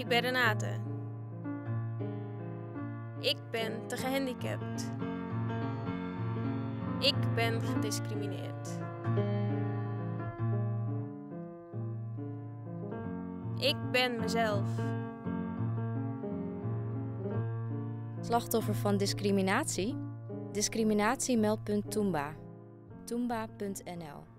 Ik ben Renate. Ik ben te gehandicapt. Ik ben gediscrimineerd. Ik ben mezelf. Slachtoffer van discriminatie? Discriminatiemeldpunt Toomba. Toomba.nl